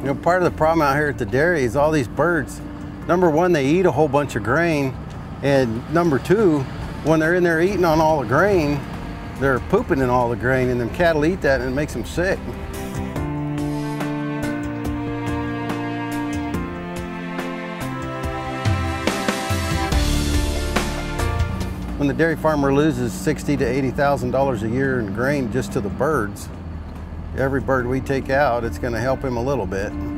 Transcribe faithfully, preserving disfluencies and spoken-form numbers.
You know, part of the problem out here at the dairy is all these birds. Number one, they eat a whole bunch of grain, and number two, when they're in there eating on all the grain, they're pooping in all the grain, and them cattle eat that and it makes them sick. When the dairy farmer loses sixty to eighty thousand dollars a year in grain just to the birds, every bird we take out, it's going to help him a little bit.